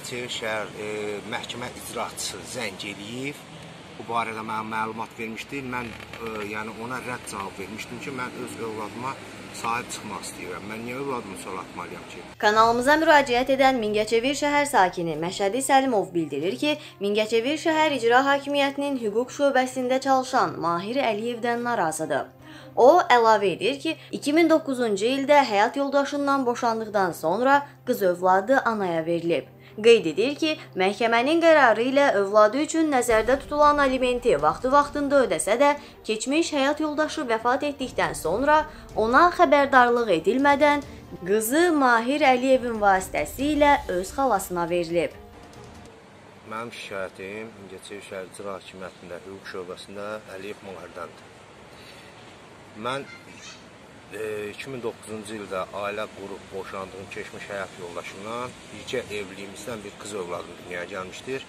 Mingəçevir şəhər məhkəmə icraçısı zəng eləyib. Bu barədə mənə məlumat vermişdi. Mən yəni ona rədd cavab vermişdim ki, mən öz övladıma sahib çıxmaq istəyirəm. Mən niyə övladımı solatmalıyam ki? Kanalımıza müraciət edən Mingəçevir şəhər sakini Məşədi Səlimov bildirir ki, Mingəçevir şəhər İcra Hakimiyyətinin hüquq şöbəsində çalışan Mahir Əliyevdən narazıdır. O, əlavə edir ki, 2009-cu ildə həyat yoldaşından boşandıqdan sonra qız övladı anaya verilib. Qeyd edir ki, məhkəmənin qərarı ilə övladı üçün nəzərdə tutulan alimenti vaxtı-vaxtında ödəsə də, keçmiş həyat yoldaşı vəfat etdikdən sonra ona xəbərdarlıq edilmədən qızı Mahir Əliyevin vasitəsilə öz xalasına verilib. Mənim şikayətim Mingəçevir şəhər İcra Hakimiyyətində, hüquq şöbəsində Əliyev Mahirdəndir. Mən 2009-cu ildə ailə qurub boşandığım keçmiş həyat yoldaşımdan bircə evliyimizdən bir qız övladım dünyaya gəlmişdir.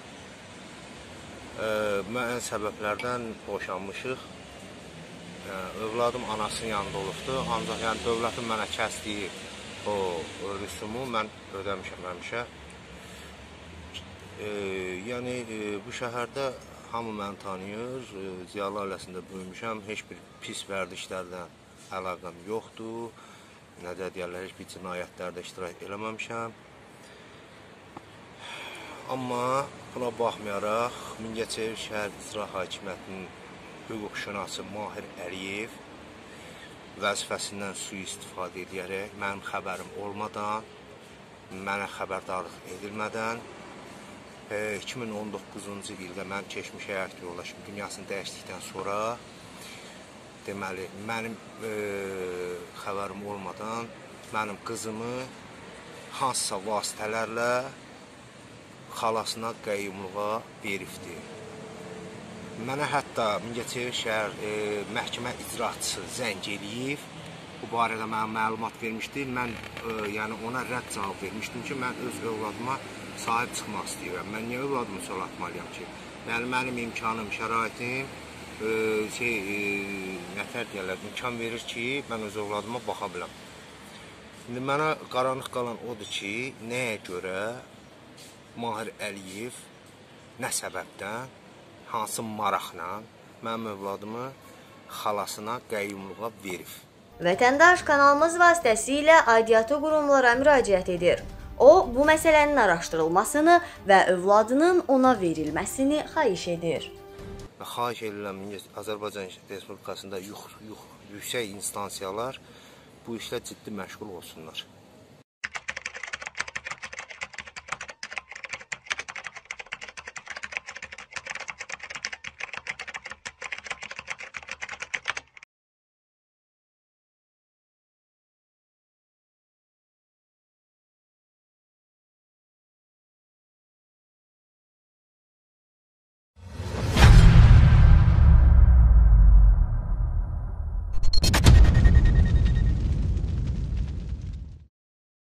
Müəyyən səbəblərdən boşanmışıq. Övladım anasının yanında olubdur, ancaq yəni dövlətin mənə kəsdiyi o rüsumu mən ödəmişəm həmişə. Yəni bu şəhərdə hamı məni tanıyır, ziyalı ailəsində böyümüşəm, heç bir pis vərdişlərdən əlaqəm yoxdur, nə də deyərlər, heç bir cinayətlərdə iştirak eləməmişəm. Amma buna baxmayaraq, Mingəçevir şəhər İcra Hakimiyyətinin hüquqşünası Mahir Əliyev vəzifəsindən sui-istifadə edərək, mənim xəbərim olmadan, mənə xəbərdarlıq edilmədən 2019-cu ildə mənim keçmiş həyat yoldaşım dünyasını dəyişdikdən sonra deməli, mənim xəbərim olmadan mənim qızımı hansısa vasitələrlə xalasına qəyyumluğa veribdir. Mənə hətta Mingəçevir şəhər məhkəmə icraçısı zəng eləyib. Bu barədə mənə məlumat vermişdi. Mən yəni ona rədd cavab vermişdim ki, mən öz övladıma sahib çıxmaq istəyirəm. Mən niyə övladımı solatmalıyam ki? Yəni mənim imkanım, şəraitim nətər deyərlər, imkan verir ki, mən öz övladıma baxa biləm. İndi mənə qaranlıq qalan odur ki, nəyə görə Mahir Əliyev nə səbəbdən, hansı maraqla mənim övladımı xalasına qəyyumluğa verib. Vətəndaş kanalımız vasitəsilə aidiyyatı qurumlara müraciət edir. O, bu məsələnin araşdırılmasını və övladının ona verilməsini xahiş edir. Xahiş edirəm, Azərbaycan Respublikasında yüksək instansiyalar bu işlə ciddi məşğul olsunlar.